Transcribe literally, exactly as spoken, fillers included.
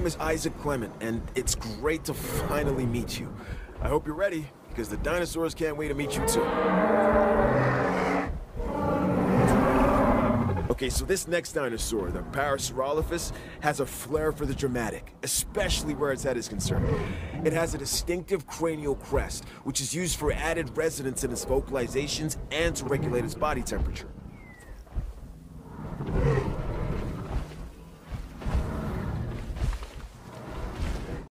name is Isaac Clement, and it's great to finally meet you. I hope you're ready, because the dinosaurs can't wait to meet you too. Okay, so this next dinosaur, the parasaurolophus, has a flair for the dramatic, especially where its head is concerned. It has a distinctive cranial crest, which is used for added resonance in its vocalizations and to regulate its body temperature.